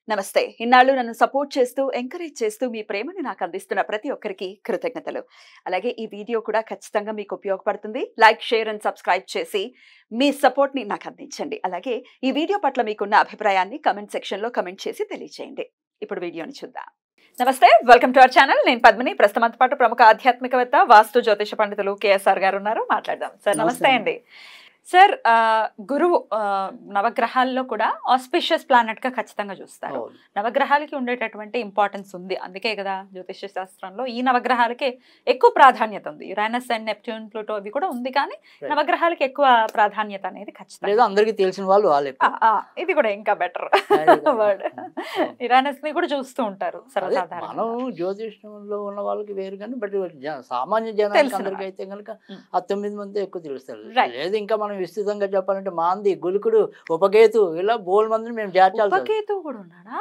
నమస్తే. ఇన్నాళ్ళు నన్ను సపోర్ట్ చేస్తూ, ఎంకరేజ్ చేస్తూ మీ ప్రేమని నాకు అందిస్తున్న ప్రతి ఒక్కరికి కృతజ్ఞతలు. అలాగే ఈ వీడియో కూడా ఖచ్చితంగా మీకు ఉపయోగపడుతుంది. లైక్, షేర్ అండ్ సబ్స్క్రైబ్ చేసి మీ సపోర్ట్‌ని నాకు అందించండి. అలాగే ఈ వీడియో పట్ల మీకున్న అభిప్రాయాన్ని కామెంట్ సెక్షన్‌లో కామెంట్ చేసి తెలియజేయండి. ఇప్పుడు వీడియోని చూద్దాం. నమస్తే, వెల్కమ్ టు అవర్ ఛానల్. నేను పద్మిని. ప్రస్తుతం పాటు ప్రముఖ ఆధ్యాత్మికవేత్త, వాస్తు జ్యోతిష పండితులు కేఎస్ఆర్ గారు ఉన్నారు. మాట్లాడదాం. సార్ నమస్తే అండి. సార్, గురువు నవగ్రహాల్లో కూడా ఆస్పిషియస్ ప్లానెట్ గా ఖచ్చితంగా చూస్తారు. నవగ్రహాలకి ఉండేటటువంటి ఇంపార్టెన్స్ ఉంది. అందుకే కదా జ్యోతిష శాస్త్రంలో ఈ నవగ్రహాలకి ఎక్కువ ప్రాధాన్యత ఉంది. యురేనస్ అండ్ నెప్ట్యూన్, ప్లూటో ఇవి కూడా ఉంది, కానీ నవగ్రహాలకి ఎక్కువ ప్రాధాన్యత అనేది ఖచ్చితంగా అందరికీ తెలిసిన వాళ్ళు వాళ్ళే. ఇది కూడా ఇంకా బెటర్ వర్డ్. యురేనస్ ని కూడా చూస్తూ ఉంటారు సర్వసాధారణ. మనం జ్యోతిషంలో ఉన్న వాళ్ళకి వేరు, కానీ బట్ సామాన్య జనానికి అందరికీ అయితే కనుక ఆ 9 మంది ఎక్కువ తెలుస్తారు. లేదు ఇంకా మనం విస్తృతంగా చెప్పాలంటే మాంది, గులుకుడు, ఉపకేతు, ఇలా బోల్ మందిని మేము చేర్చాలి. ఉపకేతు కూడా ఉన్నాడా?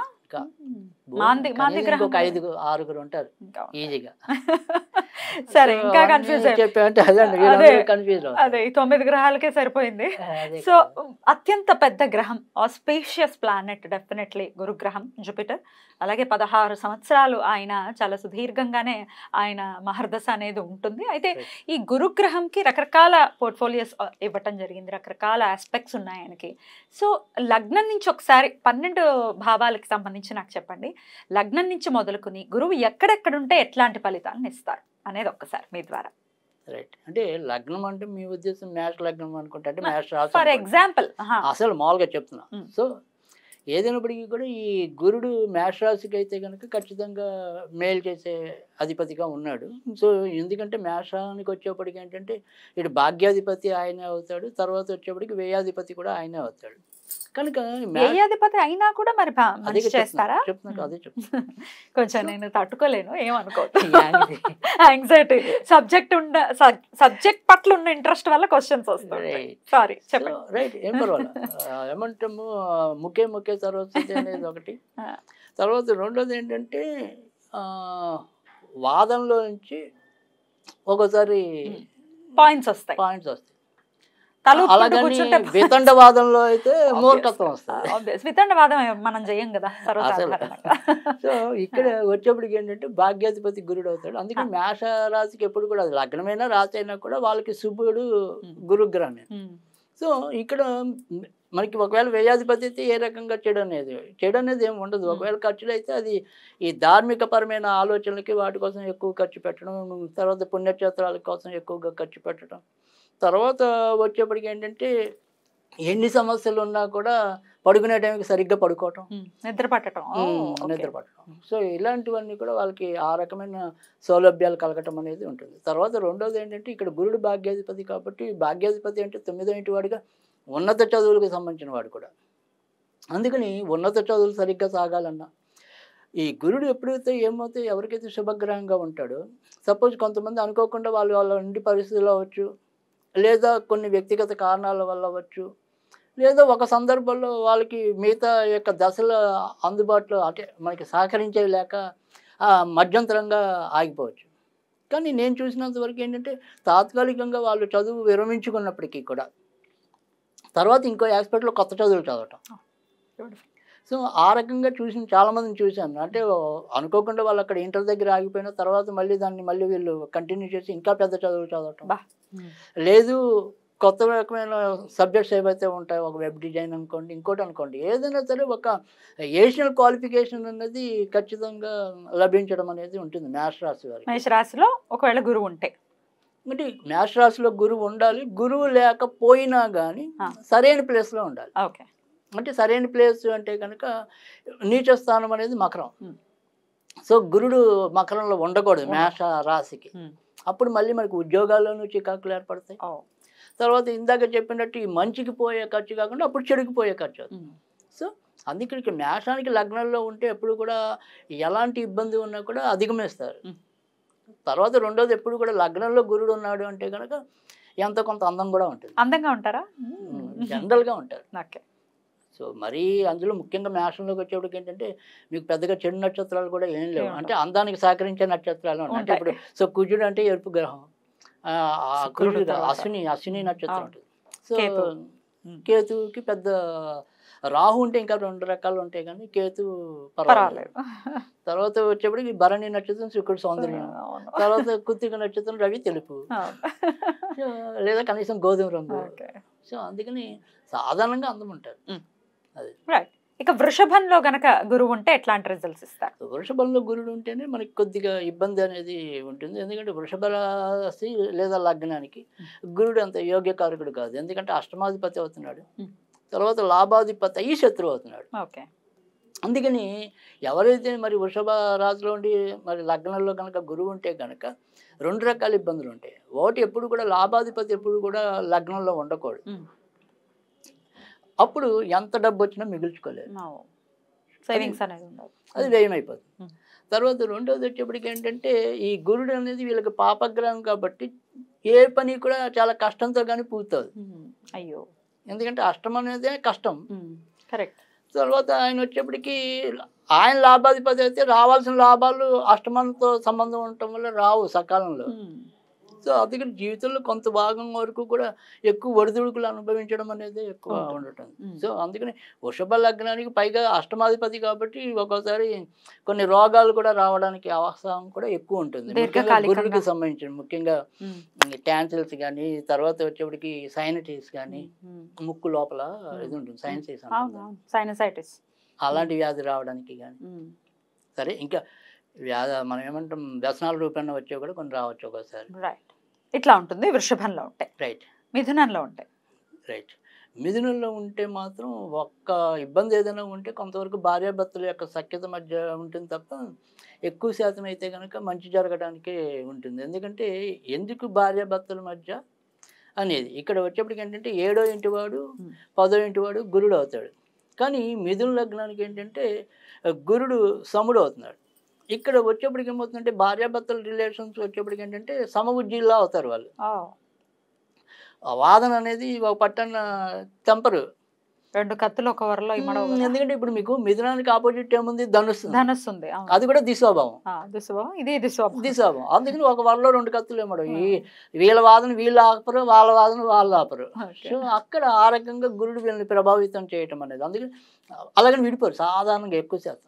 ఒక 5-6 ఉంటారు ఈజీగా. సరే, ఇంకా కన్ఫ్యూజ్ చెప్పామంటే అదే 9 గ్రహాలకే సరిపోయింది. సో అత్యంత పెద్ద గ్రహం, ఆస్పీషియస్ ప్లానెట్ డెఫినెట్లీ గురుగ్రహం, జూపిటర్. అలాగే 16 సంవత్సరాలు ఆయన చాలా సుదీర్ఘంగానే ఆయన మహర్దశ అనేది ఉంటుంది. అయితే ఈ గురుగ్రహంకి రకరకాల పోర్ట్ఫోలియోస్ ఇవ్వటం జరిగింది, రకరకాల ఆస్పెక్ట్స్ ఉన్నాయి ఆయనకి. సో లగ్నం నుంచి ఒకసారి 12 భావాలకి సంబంధించి నాకు చెప్పండి. లగ్నం నుంచి మొదలుకుని గురువు ఎక్కడెక్కడుంటే ఎట్లాంటి ఫలితాలను ఇస్తారు అనేది ఒక్కసారి మీ ద్వారా. రైట్. అంటే లగ్నం అంటే మీ ఉద్దేశం మేష లగ్నం అనుకుంటే, అంటే మేష రాశి ఫర్ ఎగ్జాంపుల్ అసలు మామూలుగా చెప్తున్నా. సో ఏదైనప్పటికీ కూడా ఈ గురుడు మేషరాశికి అయితే కనుక ఖచ్చితంగా మేలు చేసే అధిపతిగా ఉన్నాడు. సో ఎందుకంటే మేషానికి వచ్చేప్పటికి ఏంటంటే ఇటు భాగ్యాధిపతి ఆయనే అవుతాడు, తర్వాత వచ్చేప్పటికి వ్యయాధిపతి కూడా ఆయనే అవుతాడు. కనుక వ్యయాధిపతి అయినా కూడా మరి చేస్తారా? చెప్తున్నా, అదే చెప్తున్నా. కొంచెం నేను తట్టుకోలేను, ఏమనుకోవద్దు. యాంగ్జైటీ సబ్జెక్ట్ పట్ల ఉన్న ఇంట్రెస్ట్ వల్ల క్వశ్చన్స్ వస్తాయి. సారీ, చెప్పండి. రైట్, ఏం పర్వాలేదు. ఏమంటాము, ముఖ్య సరస్వతి అనేది ఒకటి. తర్వాత రెండోది ఏంటంటే వాదంలో నుంచి ఒకసారి పాయింట్స్ వస్తాయి. వితండవాదంలో అయితే మూర్ఖత్వం వస్తుంది. వితండవాదం మనం చేయం కదా సర్వసాధారణంగా. సో ఇక్కడ వచ్చేప్పటికి ఏంటంటే భాగ్యాధిపతి గురుడు అవుతాడు. అందుకని మేష రాశికి ఎప్పుడు కూడా అది లగ్నమైనా రాశి అయినా కూడా వాళ్ళకి శుభుడు గురుగ్రహమే. సో ఇక్కడ మనకి ఒకవేళ వ్యయాధిపతి అయితే ఏ రకంగా చెడు అనేది ఏమి ఉండదు. ఒకవేళ ఖర్చులు అయితే అది ఈ ధార్మిక పరమైన ఆలోచనలకి వాటి కోసం ఎక్కువ ఖర్చు పెట్టడం, తర్వాత పుణ్యక్షేత్రాల కోసం ఎక్కువగా ఖర్చు పెట్టడం, తర్వాత వచ్చేప్పటికి ఏంటంటే ఎన్ని సమస్యలు ఉన్నా కూడా పడుకునే టైంకి సరిగ్గా పడుకోవటం, నిద్ర పట్టడం. సో ఇలాంటివన్నీ కూడా వాళ్ళకి ఆ రకమైన సౌలభ్యాలు కలగటం అనేది ఉంటుంది. తర్వాత రెండోది ఏంటంటే ఇక్కడ గురుడు భాగ్యాధిపతి కాబట్టి, భాగ్యాధిపతి అంటే 9వ ఇంటి వాడిగా ఉన్నత చదువులకు సంబంధించిన వాడు కూడా. అందుకని ఉన్నత చదువులు సరిగ్గా సాగాలన్నా ఈ గురుడు ఎప్పుడైతే ఏమవుతే ఎవరికైతే శుభగ్రహంగా ఉంటాడో, సపోజ్ కొంతమంది అనుకోకుండా వాళ్ళ ఇంటి పరిస్థితులు అవ్వచ్చు, లేదా కొన్ని వ్యక్తిగత కారణాల వల్ల అవ్వచ్చు, లేదా ఒక సందర్భంలో వాళ్ళకి మిగతా యొక్క దశల అందుబాటులో అంటే మనకి సహకరించే లేక మధ్యంతరంగా ఆగిపోవచ్చు. కానీ నేను చూసినంత వరకు ఏంటంటే తాత్కాలికంగా వాళ్ళు చదువు విరమించుకున్నప్పటికీ కూడా తర్వాత ఇంకో ఆస్పెక్ట్లో కొత్త చదువులు చదవటం. సో ఆ రకంగా చాలామందిని చూశాను. అంటే అనుకోకుండా వాళ్ళు అక్కడ ఇంటర్ దగ్గర ఆగిపోయిన తర్వాత మళ్ళీ వీళ్ళు కంటిన్యూ చేసి ఇంకా పెద్ద చదువులు చదవటం, లేదు కొత్త రకమైన సబ్జెక్ట్స్ ఏవైతే ఉంటాయో, ఒక వెబ్ డిజైన్ అనుకోండి, ఇంకోటి అనుకోండి, ఏదైనా సరే ఒక ఎడిషనల్ క్వాలిఫికేషన్ అనేది ఖచ్చితంగా లభించడం అనేది ఉంటుంది మేష రాశి వారికి. మేష రాశిలో ఒకవేళ గురువు ఉంటే, అంటే మేష రాశిలో గురువు ఉండాలి. గురువు లేకపోయినా కానీ సరైన ప్లేస్లో ఉండాలి. ఓకే. అంటే సరైన ప్లేస్ అంటే కనుక నీచ స్థానం అనేది మకరం. సో గురుడు మకరంలో ఉండకూడదు మేష రాశికి. అప్పుడు మళ్ళీ మనకు ఉద్యోగాల్లోనూ చికాకులు ఏర్పడతాయి. తర్వాత ఇందాక చెప్పినట్టు ఈ మంచికి పోయే ఖర్చు కాకుండా అప్పుడు చెడుకు పోయే ఖర్చు అవుతుంది. సో అందుకే ఇక్కడ మేషానికి లగ్నంలో ఉంటే ఎప్పుడు కూడా ఎలాంటి ఇబ్బంది ఉన్నా కూడా అధిగమిస్తారు. తర్వాత రెండోది ఎప్పుడు కూడా లగ్నంలో గురుడు ఉన్నాడు అంటే కనుక ఎంత కొంత అందం కూడా ఉంటుంది. అందంగా ఉంటారా? జనరల్గా ఉంటారు. సో మరీ అందులో ముఖ్యంగా మేషంలోకి వచ్చేప్పటికి ఏంటంటే మీకు పెద్దగా చెడు నక్షత్రాలు కూడా ఏం లేవు. అంటే అందానికి సహకరించే నక్షత్రాలు ఉన్నాయి. అంటే ఇప్పుడు సో కుజుడు అంటే ఎరుపు గ్రహం, కుజుడు అశ్విని నక్షత్రం ఉంటుంది. సో కేతువుకి పెద్ద రాహు ఉంటే ఇంకా 2 రకాలు ఉంటాయి కానీ కేతు పర్వాలేదు. తర్వాత వచ్చేప్పటికి భరణి నక్షత్రం శుక్రుడు సౌందర్యం, తర్వాత కృత్తిక నక్షత్రం రవి తెలుపు, లేదా కనీసం గోధుమ రంగు. సో అందుకని సాధారణంగా అందం ఉంటారు. అది ఇక వృషభంలో గనక గురువు ఉంటే ఎట్లాంటి రిజల్ట్స్ ఇస్తారు? వృషభంలో గురుడు ఉంటేనే మనకి కొద్దిగా ఇబ్బంది అనేది ఉంటుంది. ఎందుకంటే వృషభ రాశి లేదా లగ్నానికి గురుడు అంత యోగ్యకారకుడు కాదు. ఎందుకంటే అష్టమాధిపతి అవుతున్నాడు, తర్వాత లాభాధిపతి అయ్యి శత్రువు అవుతున్నాడు. ఓకే. అందుకని ఎవరైతే మరి వృషభ రాశిలో ఉండి మరి లగ్నంలో కనుక గురువు ఉంటే కనుక 2 రకాల ఇబ్బందులు ఉంటాయి. ఒకటి, ఎప్పుడు కూడా లాభాధిపతి ఎప్పుడు కూడా లగ్నంలో ఉండకూడదు. అప్పుడు ఎంత డబ్బు వచ్చినా మిగుల్చుకోలేదు, అది వ్యయం అయిపోతుంది. తర్వాత రెండోది వచ్చేప్పటికి ఏంటంటే ఈ గురుడు అనేది వీళ్ళకి పాపగ్రహం కాబట్టి ఏ పని కూడా చాలా కష్టంతో కానీ పూర్తవుతుంది. అయ్యో, ఎందుకంటే అష్టం అనేదే కష్టం. కరెక్ట్. తర్వాత ఆయన వచ్చేప్పటికి ఆయన లాభాధిపతి అయితే రావాల్సిన లాభాలు అష్టమంతో సంబంధం ఉండటం వల్ల రావు సకాలంలో. సో అందుకని జీవితంలో కొంత భాగం వరకు కూడా ఎక్కువ ఒడిదుడుకులు అనుభవించడం అనేది ఎక్కువ ఉండటం. సో అందుకని వృషభ లగ్నానికి పైగా అష్టమాధిపతి కాబట్టి ఒక్కోసారి కొన్ని రోగాలు కూడా రావడానికి అవకాశం కూడా ఎక్కువ ఉంటుంది. గురుడికి సంబంధించిన ముఖ్యంగా టాన్సిల్స్ కానీ, తర్వాత వచ్చేప్పటికి సైనటిస్ కానీ, ముక్కు లోపల ఇది ఉంటుంది సైనసైటిస్, అలాంటి వ్యాధి రావడానికి కానీ. సరే, ఇంకా మనం ఏమంటాం వ్యసనాల రూపంలో వచ్చే కూడా కొన్ని రావచ్చు ఒకసారి. రైట్. ఇట్లా ఉంటుంది వృషభంలో ఉంటాయి. రైట్. మిథునంలో ఉంటాయి. రైట్. మిథునంలో ఉంటే మాత్రం ఒక్క ఇబ్బంది ఏదైనా ఉంటే కొంతవరకు భార్యాభర్తల యొక్క సఖ్యత మధ్య ఉంటుంది తప్ప ఎక్కువ శాతం అయితే కనుక మంచి జరగడానికే ఉంటుంది. ఎందుకంటే ఎందుకు భార్యాభర్తల మధ్య అనేది ఇక్కడ వచ్చేప్పటికి ఏంటంటే 7వ ఇంటి వాడు 10వ ఇంటి వాడు గురుడు అవుతాడు. కానీ మిథున లగ్నానికి ఏంటంటే గురుడు సముడు అవుతున్నాడు. ఇక్కడ వచ్చేప్పటికి ఏమవుతుందంటే భార్యాభర్తల రిలేషన్స్ వచ్చేప్పటికి ఏంటంటే సమబుద్ధిలా అవుతారు వాళ్ళు. వాదన అనేది ఒక పట్టణ తెంపరు. 2 కత్తులు ఒక వరలో ఇమ్మడవు. ఎందుకంటే ఇప్పుడు మీకు మిథునానికి ఆపోజిట్ ఏముంది? ధనుస్సు. ధనుస్సు ఉంది, అది కూడా దిశోభావం. ఇది దిశోభావం. అందుకని ఒక వరలో 2 కత్తులు ఇమ్మడవు. వీళ్ళ వాదన వీళ్ళు ఆపరు, వాళ్ళ వాదన వాళ్ళు ఆపరు. సో అక్కడ ఆ రకంగా గురుడు వీళ్ళని ప్రభావితం చేయటం అనేది. అందుకని అలాగని విడిపోరు సాధారణంగా ఎక్కువ శాతం.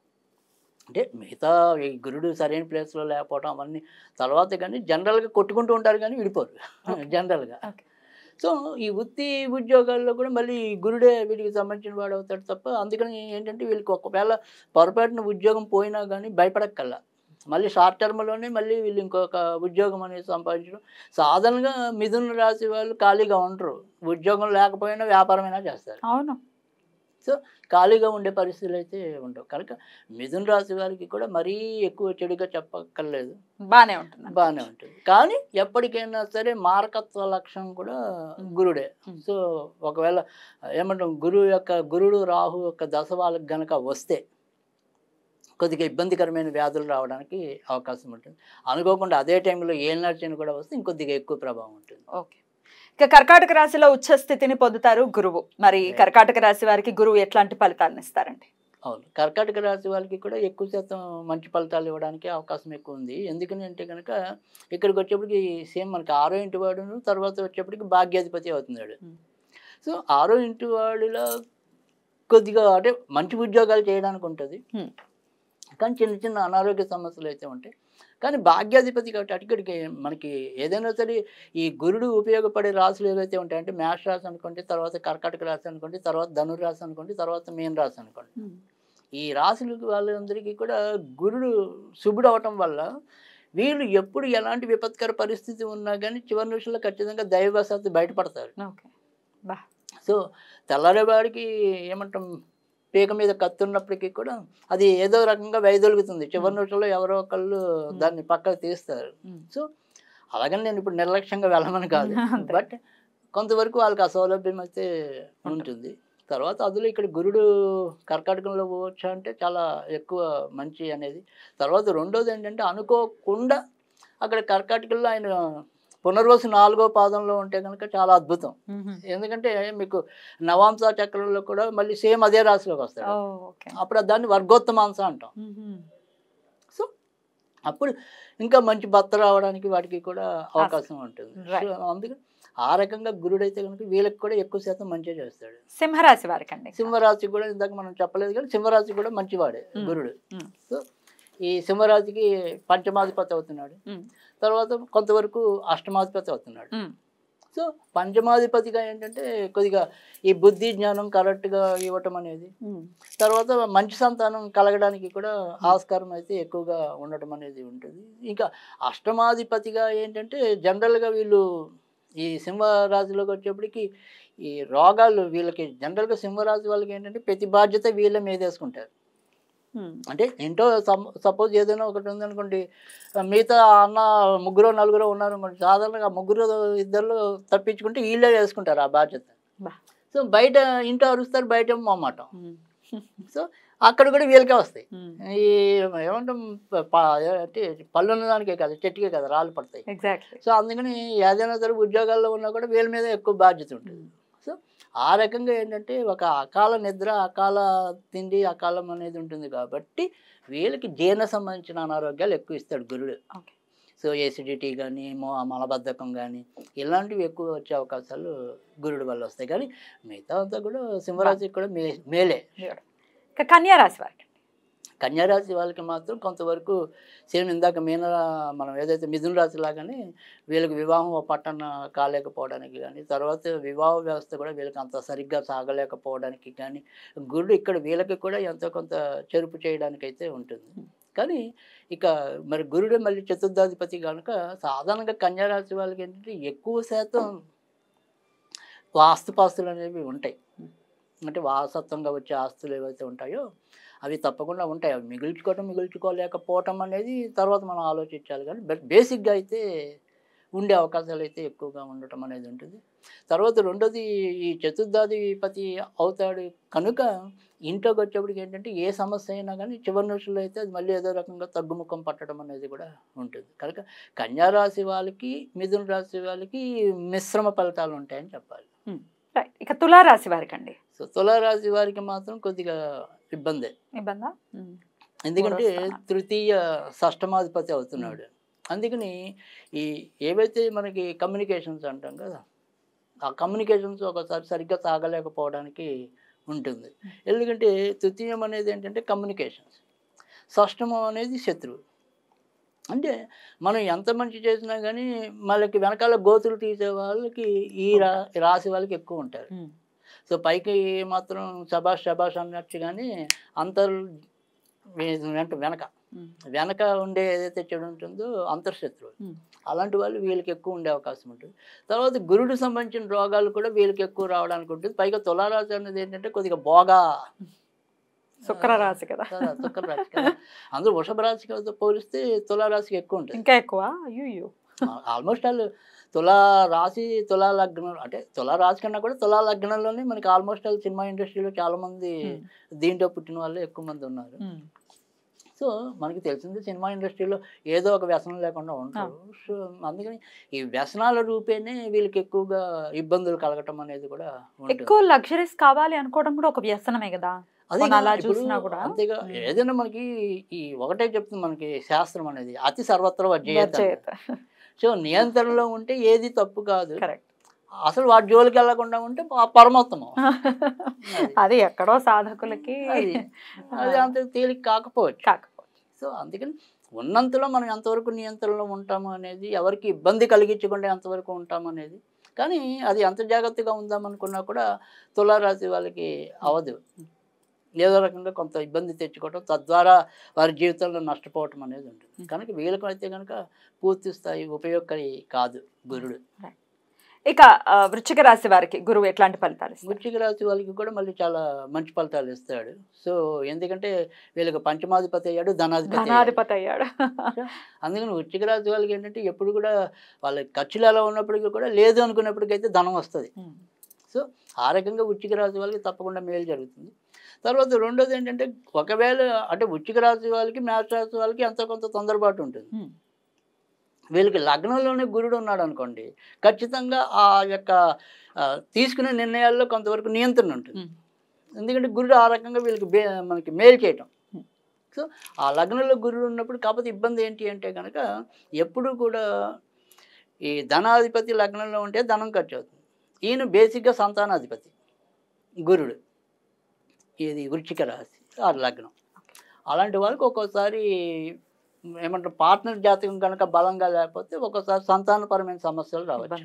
అంటే మిగతా ఈ గురుడు సరైన ప్లేస్లో లేకపోవడం అవన్నీ తర్వాత కానీ జనరల్గా కొట్టుకుంటూ ఉంటారు కానీ విడిపోరు జనరల్గా. సో ఈ వృత్తి ఉద్యోగాల్లో కూడా మళ్ళీ గురుడే వీటికి సంబంధించిన వాడు అవుతాడు తప్ప. అందుకని ఏంటంటే వీళ్ళకి ఒకవేళ పొరపాటున ఉద్యోగం పోయినా కానీ భయపడక్కల్లా, మళ్ళీ షార్ట్ టర్మ్లోనే మళ్ళీ వీళ్ళు ఇంకొక ఉద్యోగం అనేది సంపాదించడం. సాధారణంగా మిథున రాశి వాళ్ళు ఖాళీగా ఉండరు, ఉద్యోగం లేకపోయినా వ్యాపారమైనా చేస్తారు. అవును. సో ఖాళీగా ఉండే పరిస్థితులు అయితే ఉండవు. కనుక మిథున రాశి వారికి కూడా మరీ ఎక్కువ చెడుగా చెప్పక్కర్లేదు, బాగానే ఉంటుంది. కానీ ఎప్పటికైనా సరే మారకత్వ లక్షణం కూడా గురుడే. సో ఒకవేళ ఏమంటాం గురుడు రాహు యొక్క దశ వాళ్ళకి గనక వస్తే కొద్దిగా ఇబ్బందికరమైన వ్యాధులు రావడానికి అవకాశం ఉంటుంది. అనుకోకుండా అదే టైంలో ఏలినాటి కూడా వస్తే ఇంకొద్దిగా ఎక్కువ ప్రభావం ఉంటుంది. ఓకే. ఇక కర్కాటక రాశిలో ఉచ్చ స్థితిని పొందుతారు గురువు. మరి కర్కాటక రాశి వారికి గురువు ఎట్లాంటి ఫలితాలను ఇస్తారండి? అవును, కర్కాటక రాశి వాళ్ళకి కూడా ఎక్కువ శాతం మంచి ఫలితాలు ఇవ్వడానికి అవకాశం ఎక్కువ ఉంది. ఎందుకని అంటే కనుక ఇక్కడికి వచ్చేప్పటికి సేమ్ మనకి 6వ ఇంటి వాడును తర్వాత వచ్చేప్పటికి భాగ్యాధిపతి అవుతున్నాడు. సో 6వ ఇంటి వాడిలో కొద్దిగా అంటే మంచి ఉద్యోగాలు చేయడానికి ఉంటుంది, కానీ చిన్న చిన్న అనారోగ్య సమస్యలు అయితే ఉంటాయి. కానీ భాగ్యాధిపతి కాబట్టి అటుకడికి మనకి ఏదైనా సరే ఈ గురుడు ఉపయోగపడే రాశులు ఏవైతే ఉంటాయంటే మేష రాశి అనుకోండి, తర్వాత కర్కాటక రాశి అనుకోండి, తర్వాత ధనురాశి అనుకోండి, తర్వాత మీన రాశి అనుకోండి. ఈ రాశులు వాళ్ళందరికీ కూడా గురుడు శుభుడు అవటం వల్ల వీళ్ళు ఎప్పుడు ఎలాంటి విపత్కర పరిస్థితి ఉన్నా కానీ చివరి నిమిషంలో ఖచ్చితంగా దైవవశాత్తు బయటపడతారు. సో తెల్లారేవాడికి ఏమంటాం పీక మీద కత్తున్నప్పటికీ కూడా అది ఏదో రకంగా వైదొలుగుతుంది. చివరి నిమిషంలో ఎవరో ఒకళ్ళు దాన్ని పక్కకు తీస్తారు. సో అలాగని నేను ఇప్పుడు నిర్లక్ష్యంగా వెళ్ళమని కాదు, బట్ కొంతవరకు వాళ్ళకి ఆ సౌలభ్యం అయితే ఉంటుంది. తర్వాత అందులో ఇక్కడ గురుడు కర్కాటకంలో పోవచ్చు అంటే చాలా ఎక్కువ మంచి అనేది. తర్వాత రెండోది ఏంటంటే అనుకోకుండా అక్కడ కర్కాటకంలో ఆయన పునర్వసు 4వ పాదంలో ఉంటే కనుక చాలా అద్భుతం. ఎందుకంటే మీకు నవాంస చక్రంలో కూడా మళ్ళీ సేమ్ అదే రాశిలోకి వస్తాడు. అప్పుడు దాన్ని వర్గోత్తమాంస అంటాం. సో అప్పుడు ఇంకా మంచి భర్త రావడానికి వాటికి కూడా అవకాశం ఉంటుంది. అందుకని ఆ రకంగా గురుడు అయితే కనుక వీళ్ళకి కూడా ఎక్కువ శాతం మంచిగా చేస్తాడు. సింహరాశి వారికి అండి. సింహరాశి కూడా ఇందాక మనం చెప్పలేదు కానీ సింహరాశి కూడా మంచివాడే గురుడు. ఉమ్. సో ఈ సింహరాశికి పంచమాధిపతి అవుతున్నాడు, ఉమ్. తర్వాత కొంతవరకు అష్టమాధిపతి అవుతున్నాడు. ఉమ్. సో పంచమాధిపతిగా ఏంటంటే కొద్దిగా ఈ బుద్ధి జ్ఞానం కరెక్ట్గా ఇవ్వటం అనేది, ఉమ్. తర్వాత మంచి సంతానం కలగడానికి కూడా ఆస్కారం అయితే ఎక్కువగా ఉండటం అనేది ఉంటుంది. ఇంకా అష్టమాధిపతిగా ఏంటంటే జనరల్గా వీళ్ళు ఈ సింహరాశిలోకి వచ్చేప్పటికి ఈ రోగాలు వీళ్ళకి జనరల్గా సింహరాశి వాళ్ళకి ఏంటంటే ప్రతి బాధ్యత వీళ్ళ మీద వేసుకుంటారు. ఉమ్. అంటే ఏంటో సపోజ్ ఏదైనా ఒకటి ఉందనుకోండి, మిగతా అన్న ముగ్గురు నలుగురు ఉన్నారు అనుకోండి, సాధారణంగా ముగ్గురు ఇద్దరు తప్పించుకుంటే వీళ్ళే వేసుకుంటారు ఆ బాధ్యత. బా. సో బయట ఇంట్లో అరుస్తారు, బయట మొహమాటం. ఉమ్. సో అక్కడ కూడా వీళ్ళకే వస్తాయి. ఉమ్. ఈ ఏమంటాం అంటే పళ్ళు ఉన్న దానికే కదా, చెట్టుకే కదా రాళ్ళు పడతాయి. ఎగ్జాక్ట్లీ. సో అందుకని ఏదైనా సరే ఉద్యోగాల్లో ఉన్నా కూడా వీళ్ళ మీద ఎక్కువ బాధ్యత ఉంటుంది. సో ఆ రకంగా ఏంటంటే ఒక అకాల నిద్ర, అకాల తిండి, అకాలం అనేది ఉంటుంది కాబట్టి వీళ్ళకి జీర్ణ సంబంధించిన అనారోగ్యాలు ఎక్కువ ఇస్తాడు గురుడు. ఓకే. సో ఎసిడిటీ కానీ మలబద్ధకం కానీ ఇలాంటివి ఎక్కువ వచ్చే అవకాశాలు గురుడు వల్ల వస్తాయి. కానీ మిగతా అంతా కూడా సింహరాశికి కూడా మేలే. ఇక కన్యా రాశి వారికి. కన్యారాశి వాళ్ళకి మాత్రం కొంతవరకు సేమ్ ఇందాక మనం ఏదైతే మిథున రాశి లాగానే వీళ్ళకి వివాహం పట్టణ కాలేకపోవడానికి కానీ, తర్వాత వివాహ వ్యవస్థ కూడా వీళ్ళకి అంత సరిగ్గా సాగలేకపోవడానికి కానీ గురుడు ఇక్కడ వీళ్ళకి కూడా ఎంతో కొంత చెరుపు చేయడానికి అయితే ఉంటుంది. కానీ ఇక మరి గురుడే మళ్ళీ చతుర్థాధిపతి కనుక సాధారణంగా కన్యారాశి వాళ్ళకి ఏంటంటే ఎక్కువ శాతం ఆస్తుపాస్తులు అనేవి ఉంటాయి. అంటే వారసత్వంగా వచ్చే ఆస్తులు ఏవైతే ఉంటాయో అవి తప్పకుండా ఉంటాయి. అవి మిగుల్చుకోలేకపోవటం అనేది తర్వాత మనం ఆలోచించాలి. కానీ బేసిక్గా అయితే ఉండే అవకాశాలు అయితే ఎక్కువగా ఉండటం అనేది ఉంటుంది. తర్వాత రెండోది ఈ చతుర్థాధిపతి అవుతాడు కనుక ఇంట్లోకి వచ్చేప్పటికి ఏంటంటే ఏ సమస్య అయినా కానీ చివరి నిమిషంలో అయితే అది మళ్ళీ ఏదో రకంగా తగ్గుముఖం పట్టడం అనేది కూడా ఉంటుంది. కనుక కన్యారాశి వాళ్ళకి మిథున రాశి వాళ్ళకి మిశ్రమ ఫలితాలు ఉంటాయని చెప్పాలి. ఇక తులారాశి వారికి అండి. సో తులారాశి వారికి మాత్రం కొద్దిగా ఇబ్బందే. ఇబ్బందా? ఎందుకంటే తృతీయ షష్టమాధిపతి అవుతున్నాడు. అందుకని ఈ ఏవైతే మనకి కమ్యూనికేషన్స్ అంటాం కదా, ఆ కమ్యూనికేషన్స్ ఒకసారి సరిగ్గా సాగలేకపోవడానికి ఉంటుంది. ఎందుకంటే తృతీయం అనేది ఏంటంటే కమ్యూనికేషన్స్, షష్టమం అనేది శత్రువు. అంటే మనం ఎంత మంచి చేసినా కానీ మనకి వెనకాల గోతులు తీసే వాళ్ళకి ఈ రాశి వాళ్ళకి ఎక్కువ ఉంటారు. సో పైకి మాత్రం శబాష్ శబాష్ అన్నట్టు కానీ వెనక ఉండే ఏదైతే చెడు ఉంటుందో అంతర్శత్రువు, అలాంటి వాళ్ళు వీళ్ళకి ఎక్కువ ఉండే అవకాశం ఉంటుంది. తర్వాత గురుడు సంబంధించిన రోగాలు కూడా వీళ్ళకి ఎక్కువ రావడానికి ఉంటుంది. పైగా తులారాశి అనేది ఏంటంటే కొద్దిగా బోగా శుక్రరాశి కదా, శుక్రరాశి కదా. అందరూ వృషభ రాశితో పోలిస్తే తులారాశికి ఎక్కువ ఉంటుంది, ఇంకా ఎక్కువ. అయ్యో ఆల్మోస్ట్ వాళ్ళు తులారాశి తులా లగ్నం, అంటే తులారాశి కన్నా కూడా తులా లగ్నంలోనే మనకి ఆల్మోస్ట్ వాళ్ళు సినిమా ఇండస్ట్రీలో చాలా మంది దీంట్లో పుట్టిన వాళ్ళు ఎక్కువ మంది ఉన్నారు. సో మనకి తెలిసింది సినిమా ఇండస్ట్రీలో ఏదో ఒక వ్యసనం లేకుండా ఉంటారు. సో అందుకని ఈ వ్యసనాల రూపేనే వీళ్ళకి ఎక్కువగా ఇబ్బందులు కలగటం అనేది కూడా ఎక్కువ లగ్జరీస్ కావాలి అనుకోవడం కూడా ఒక వ్యసనమే కదా. అదే అంతేగా ఏదైనా మనకి ఈ ఒకటే చెప్తుంది మనకి శాస్త్రం అనేది, అతి సర్వత్ర వర్జయేత్. సో నియంత్రణలో ఉంటే ఏది తప్పు కాదు, అసలు వాటి జోలికి వెళ్ళకుండా ఉంటే పరమోత్తమం. అది ఎక్కడో సాధకులకి అది అంత తేలిక కాకపోవచ్చు. సో అందుకని ఉన్నంతలో మనం ఎంతవరకు నియంత్రణలో ఉంటాము అనేది, ఎవరికి ఇబ్బంది కలిగించకుండా ఎంతవరకు ఉంటాము అనేది. కానీ అది ఎంత జాగ్రత్తగా ఉందామనుకున్నా కూడా తులారాశి వాళ్ళకి అవదు, ఏదో రకంగా కొంత ఇబ్బంది తెచ్చుకోవటం, తద్వారా వారి జీవితంలో నష్టపోవటం అనేది ఉంటుంది. కనుక వీళ్ళకు అయితే కనుక పూర్తి స్థాయి ఉపయోగకరి కాదు గురుడు. ఇక వృశ్చిక రాశి వారికి గురువు ఎట్లాంటి ఫలితాలు? వృశ్చిక రాశి వాళ్ళకి కూడా మళ్ళీ చాలా మంచి ఫలితాలు ఇస్తాడు. సో ఎందుకంటే వీళ్ళకి పంచమాధిపతి అయ్యాడు, ధనాధిపతి అయ్యాడు. అందుకని వృశ్చిక రాశి వాళ్ళకి ఏంటంటే ఎప్పుడు కూడా వాళ్ళ ఖర్చులు ఎలా ఉన్నప్పటికీ కూడా లేదు అనుకున్నప్పటికైతే ధనం వస్తుంది. సో ఆ రకంగా వృశ్చిక రాశి వాళ్ళకి తప్పకుండా మేలు జరుగుతుంది. తర్వాత రెండోది ఏంటంటే ఒకవేళ అంటే వృశ్చిక రాశి వాళ్ళకి మేష రాశి వాళ్ళకి ఎంతో కొంత తొందరపాటు ఉంటుంది. వీళ్ళకి లగ్నంలోనే గురుడు ఉన్నాడు అనుకోండి, ఖచ్చితంగా ఆ యొక్క తీసుకునే నిర్ణయాల్లో కొంతవరకు నియంత్రణ ఉంటుంది. ఎందుకంటే గురుడు ఆ రకంగా వీళ్ళకి మనకి మేలు చేయటం. సో ఆ లగ్నంలో గురుడు ఉన్నప్పుడు కాకపోతే ఇబ్బంది ఏంటి అంటే కనుక ఎప్పుడు కూడా ఈ ధనాధిపతి లగ్నంలో ఉంటే ధనం ఖర్చు అవుతుంది. ఈయన బేసిక్గా సంతానాధిపతి గురుడు, ఇది వృశ్చిక రాశి ఆ లగ్నం. అలాంటి వాళ్ళకి ఒక్కోసారి ఏమంటారు పార్ట్నర్ జాతకం కనుక బలంగా లేకపోతే ఒక్కోసారి సంతానపరమైన సమస్యలు రావచ్చు.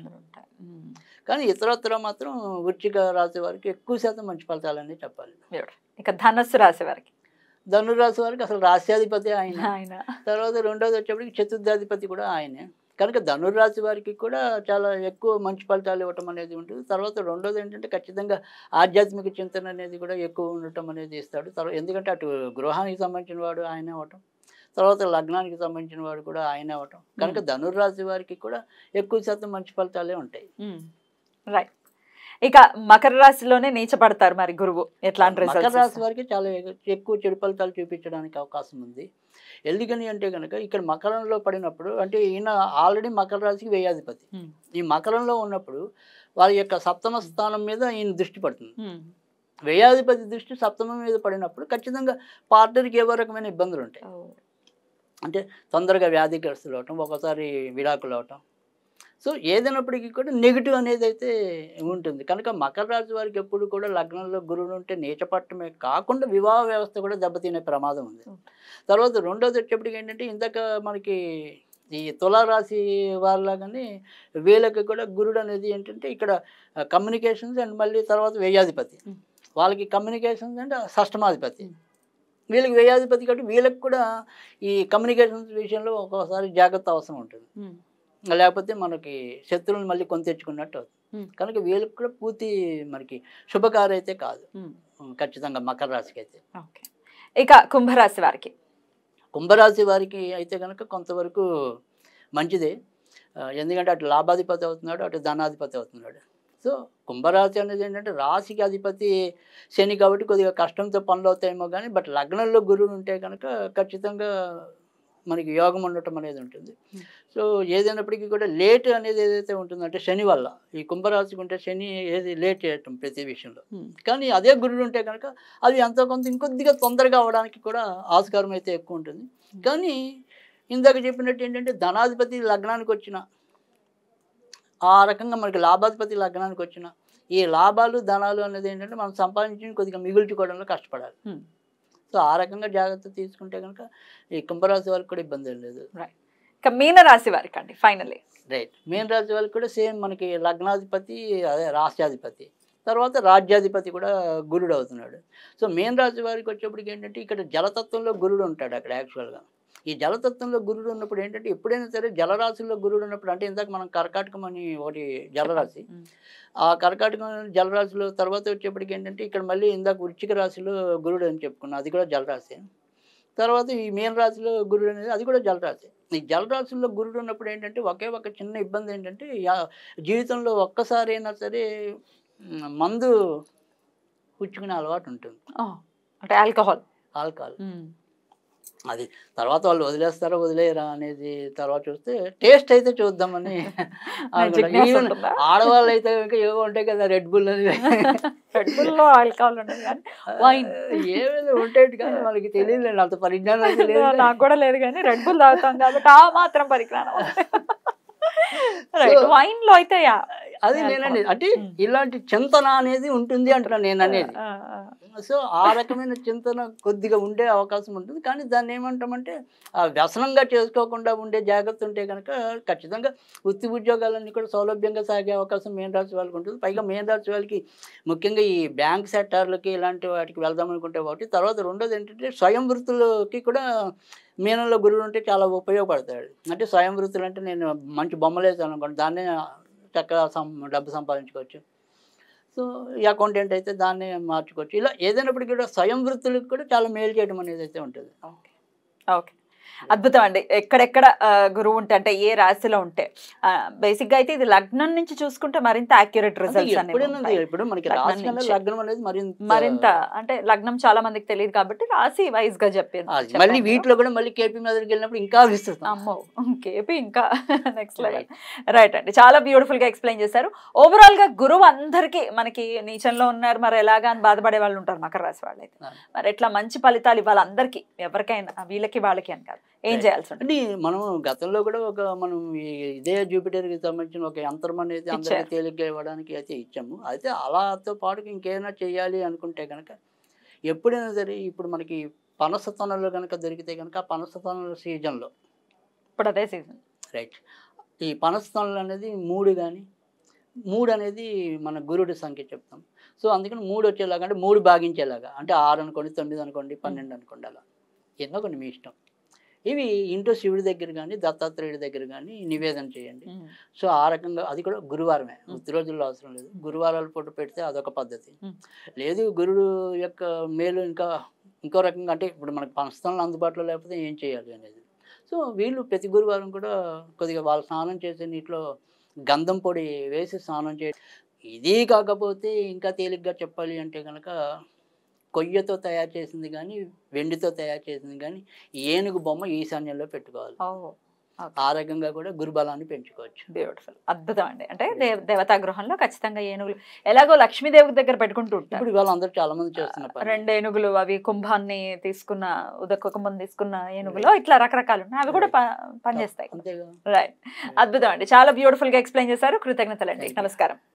కానీ ఇతరత్ర మాత్రం వృశ్చిక రాశి వారికి ఎక్కువ శాతం మంచి ఫలితాలని చెప్పాలి. ఇక ధనస్సు రాశి వారికి, ధనురాశి వారికి అసలు రాశ్యాధిపతి ఆయన. తర్వాత రెండోది వచ్చేప్పటికి చతుర్థాధిపతి కూడా ఆయనే. కనుక ధనుర్రాశి వారికి కూడా చాలా ఎక్కువ మంచి ఫలితాలు ఇవ్వటం అనేది ఉంటుంది. తర్వాత రెండోది ఏంటంటే ఖచ్చితంగా ఆధ్యాత్మిక చింతన అనేది కూడా ఎక్కువ ఉండటం అనేది ఇస్తాడు. తర్వాత ఎందుకంటే అటు గృహానికి సంబంధించిన వాడు ఆయనే అవ్వటం, తర్వాత లగ్నానికి సంబంధించిన వాడు కూడా ఆయనే అవ్వటం. కనుక ధనుర్రాశి వారికి కూడా ఎక్కువ శాతం మంచి ఫలితాలే ఉంటాయి. రైట్. ఇక మకర రాశిలోనే నీచపడతారు మరి గురువు, ఎట్లాంటి మకర రిజల్ట్స్ రాశి వారికి చాలా ఎక్కువ చెడు ఫలితాలు చూపించడానికి అవకాశం ఉంది. ఎందుకని అంటే కనుక ఇక్కడ మకరంలో పడినప్పుడు అంటే ఈయన ఆల్రెడీ మకర రాశికి వ్యయాధిపతి. ఈ మకరంలో ఉన్నప్పుడు వారి యొక్క సప్తమ స్థానం మీద ఈయన దృష్టి పడుతుంది. వ్యయాధిపతి దృష్టి సప్తమం మీద పడినప్పుడు ఖచ్చితంగా పార్ట్నర్కి ఏవో రకమైన ఇబ్బందులు ఉంటాయి. అంటే తొందరగా వ్యాధిగ్రస్తులు అవటం, ఒకసారి విడాకులు అవటం. సో ఏదైనప్పటికీ కూడా నెగిటివ్ అనేది అయితే ఉంటుంది. కనుక మకర రాశి వారికి ఎప్పుడు కూడా లగ్నంలో గురుడు ఉంటే నీచపట్టమే కాకుండా వివాహ వ్యవస్థ కూడా దెబ్బతినే ప్రమాదం ఉంది. తర్వాత రెండోది వచ్చేప్పటికి ఏంటంటే ఇందాక మనకి ఈ తులారాశి వాళ్ళలాగానే వీళ్ళకి కూడా గురుడు అనేది ఏంటంటే ఇక్కడ కమ్యూనికేషన్స్ అండ్ మళ్ళీ తర్వాత వ్యయాధిపతి. వాళ్ళకి కమ్యూనికేషన్స్ అంటే షష్టమాధిపతి, వీళ్ళకి వ్యయాధిపతి కాబట్టి వీళ్ళకి కూడా ఈ కమ్యూనికేషన్స్ విషయంలో ఒక్కోసారి జాగ్రత్త అవసరం ఉంటుంది. లేకపోతే మనకి శత్రువులను మళ్ళీ కొని తెచ్చుకున్నట్టు అవుతుంది. కనుక వీళ్ళకి కూడా పూర్తి మనకి శుభకార్యం అయితే కాదు ఖచ్చితంగా మకర రాశికి అయితే. ఇక కుంభరాశి వారికి, కుంభరాశి వారికి అయితే కనుక కొంతవరకు మంచిదే. ఎందుకంటే అటు లాభాధిపతి అవుతున్నాడు, అటు ధనాధిపతి అవుతున్నాడు. సో కుంభరాశి అనేది ఏంటంటే రాశికి అధిపతి శని కాబట్టి కొద్దిగా కష్టంతో పనులు అవుతాయేమో కానీ బట్ లగ్నంలో గురువు ఉంటే కనుక ఖచ్చితంగా మనకి యోగం ఉండటం అనేది ఉంటుంది. సో ఏదైనప్పటికీ కూడా లేట్ అనేది ఏదైతే ఉంటుందంటే శని వల్ల ఈ కుంభరాశికి ఉంటే శని ఏది లేట్ చేయటం ప్రతి విషయంలో. కానీ అదే గురుడు ఉంటే కనుక అది ఎంతో కొంత ఇంకొద్దిగా తొందరగా అవడానికి కూడా ఆస్కారం అయితే ఎక్కువ ఉంటుంది. కానీ ఇందాక చెప్పినట్టు ఏంటంటే ధనాధిపతి లగ్నానికి వచ్చిన ఆ రకంగా మనకి లాభాధిపతి లగ్నానికి వచ్చిన ఈ లాభాలు ధనాలు అనేది ఏంటంటే మనం సంపాదించి కొద్దిగా మిగుల్చుకోవడంలో కష్టపడాలి. సో ఆ రకంగా జాగ్రత్త తీసుకుంటే కనుక ఈ కుంభరాశి వారికి కూడా ఇబ్బంది ఏం లేదు. ఇక మీనరాశి వారికి అండి ఫైనల్లీ. రైట్. మీన రాశి వాళ్ళకి కూడా సేమ్ మనకి లగ్నాధిపతి అదే రాష్ట్రాధిపతి, తర్వాత రాజ్యాధిపతి కూడా గురుడు అవుతున్నాడు. సో మీన రాశి వారికి వచ్చేప్పటికి ఏంటంటే ఇక్కడ జలతత్వంలో గురుడు ఉంటాడు అక్కడ యాక్చువల్గా. ఈ జలతత్వంలో గురుడు ఉన్నప్పుడు ఏంటంటే ఎప్పుడైనా సరే జలరాశుల్లో గురుడు ఉన్నప్పుడు అంటే ఇందాక మనం కర్కాటకం అని ఒకటి జలరాశి, ఆ కర్కాటకం జలరాశిలో తర్వాత వచ్చేప్పటికి ఏంటంటే ఇక్కడ మళ్ళీ ఇందాక వృశ్చిక రాశిలో గురుడు అని చెప్పుకున్నాం, అది కూడా జలరాశి. తర్వాత ఈ మీన రాశిలో గురుడు అనేది అది కూడా జలరాశి. ఈ జలరాశుల్లో గురుడు ఉన్నప్పుడు ఏంటంటే ఒకే ఒక చిన్న ఇబ్బంది ఏంటంటే జీవితంలో ఒక్కసారి అయినా సరే మందు పుచ్చుకునే అలవాటు ఉంటుంది, అంటే ఆల్కహాల్. అది తర్వాత వాళ్ళు వదిలేస్తారా వదిలేయరా అనేది తర్వాత చూస్తే టేస్ట్ అయితే చూద్దామని. ఈవెన్ ఆడవాళ్ళు అయితే ఇంకా ఏవో ఉంటాయి కదా రెడ్ బుల్ అని, ఏమైనా ఉంటాయి కానీ వాళ్ళకి తెలియదు, అంత పరిజ్ఞానం లేదు, నాకు కూడా లేదు. కానీ రెడ్ బుల్ తాగుతాం కాబట్టి ఆ మాత్రం పరిజ్ఞానం. వైన్ లో అయితే అది నేనండి అంటే ఇలాంటి చింతన అనేది ఉంటుంది అంటున్నా నేను అనేది. సో ఆ రకమైన చింతన కొద్దిగా ఉండే అవకాశం ఉంటుంది. కానీ దాన్ని ఏమంటామంటే వ్యసనంగా చేసుకోకుండా ఉండే జాగ్రత్త ఉంటే కనుక ఖచ్చితంగా వృత్తి ఉద్యోగాలన్నీ కూడా సౌలభ్యంగా సాగే అవకాశం మీన రాశి వాళ్ళకి ఉంటుంది. పైగా మీన రాశి వాళ్ళకి ముఖ్యంగా ఈ బ్యాంక్ సెక్టార్లకి ఇలాంటి వాటికి వెళ్దాం అనుకుంటే ఒకటి. తర్వాత రెండోది ఏంటంటే స్వయం వృత్తులకి కూడా మీనంలో గురువు ఉంటే చాలా ఉపయోగపడతాడు. అంటే స్వయం వృత్తులు అంటే నేను మంచి బొమ్మలు వేసాను అనుకోండి, దాన్నే చక్కగా డబ్బు సంపాదించుకోవచ్చు. సో ఈ అకౌంటెంట్ అయితే దాన్ని మార్చుకోవచ్చు. ఇలా ఏదైనప్పటికీ కూడా స్వయం వృత్తులకు కూడా చాలా మేలు చేయడం అనేది అయితే ఉంటుంది. ఓకే, అద్భుతం అండి. ఎక్కడెక్కడ గురువు ఉంటే అంటే ఏ రాశిలో ఉంటే బేసిక్ గా అయితే ఇది లగ్నం నుంచి చూసుకుంటే మరింత యాక్యురేట్ రిజల్ట్స్ ఇప్పుడు మనకి లగ్నం అనేది మరింత అంటే లగ్నం చాలా మందికి తెలియదు కాబట్టి రాశి వైజ్ గా చెప్పేది. మళ్ళీ వీటిలో కూడా మళ్ళీ కేపీ మీదకి వెళ్ళినప్పుడు ఇంకా విస్తృతం. అమ్మో కేపీ ఇంకా నెక్స్ట్ లెవెల్. రైట్ అండి, చాలా బ్యూటిఫుల్ గా ఎక్స్ప్లెయిన్ చేశారు. ఓవరాల్ గా గురువు అందరికి మనకి నీచంలో ఉన్నారు మరి ఎలాగా అని బాధపడే వాళ్ళు ఉంటారు మకర రాశి వాళ్ళు అయితే. మరి ఎట్లా మంచి ఫలితాలు ఇవ్వాలి అందరికి, ఎవరికైనా వీళ్ళకి వాళ్ళకి అని కాదు. కాదు, ఏం చేయాల్సి ఉంటుంది? అంటే మనం గతంలో కూడా మనం ఇదే జూపిటర్కి సంబంధించిన ఒక యంత్రం అనేది అందరికీ ఇచ్చారు. తేలిగ్గా ఇవ్వడానికి అయితే ఇచ్చాము. అయితే అలాతో పాటు ఇంకేమైనా చేయాలి అనుకుంటే కనుక ఎప్పుడైనా సరే ఇప్పుడు మనకి పనస తొనలు కనుక దొరికితే కనుక ఆ పనస తొనల సీజన్లో ఇప్పుడు అదే సీజన్. రైట్ ఈ పనస తొనలు అనేది 3 కానీ 3 అనేది మన గురుడి సంఖ్య చెప్తాం. సో అందుకని 3 వచ్చేలాగా అంటే 3 భాగించేలాగా అంటే 6 అనుకోండి, 9 అనుకోండి, 12 అనుకోండి, అలా ఎన్నో కొన్ని మీ ఇష్టం. ఇవి ఇంట్లో శివుడి దగ్గర కానీ దత్తాత్రేయుడి దగ్గర కానీ నివేదన చేయండి. సో ఆ రకంగా అది కూడా గురువారమే, ఉత్తి రోజుల్లో అవసరం లేదు. గురువారాల పూట పెడితే అదొక పద్ధతి. లేదు గురుడు యొక్క మేలు ఇంకో రకంగా అంటే ఇప్పుడు మనకు పనస్థానాలు అందుబాటులో లేకపోతే ఏం చేయాలి అనేది. సో వీళ్ళు ప్రతి గురువారం కూడా కొద్దిగా వాళ్ళు స్నానం చేసే నీటిలో గంధం పొడి వేసి స్నానం చేయడం. ఇది కాకపోతే ఇంకా తేలిగ్గా చెప్పాలి అంటే కనుక కొయ్యతో తయారు చేసింది కానీ వెండితో తయారు చేసింది కానీ ఏనుగు బొమ్మ ఈశాన్యంలో పెట్టుకోవాలి. ఆ రకంగా కూడా గురుబలాన్ని పెంచుకోవచ్చు. బ్యూటిఫుల్, అద్భుతం అండి. అంటే దేవతా గృహంలో ఖచ్చితంగా ఏనుగులు ఎలాగో లక్ష్మీదేవి దగ్గర పెట్టుకుంటూ ఉంటారు. ఇప్పుడు ఇవాళ అందరూ చాలా మంది చేస్తున్నారు. 2 ఏనుగులు, అవి కుంభాన్ని తీసుకున్న ఉదక కుంభం తీసుకున్న ఏనుగులో ఇట్లా రకరకాలు ఉన్నాయి, అవి కూడా పనిచేస్తాయి. అంతేగా. రైట్, అద్భుతం అండి. చాలా బ్యూటిఫుల్ గా ఎక్స్ప్లెయిన్ చేశారు. కృతజ్ఞతలండి. నమస్కారం.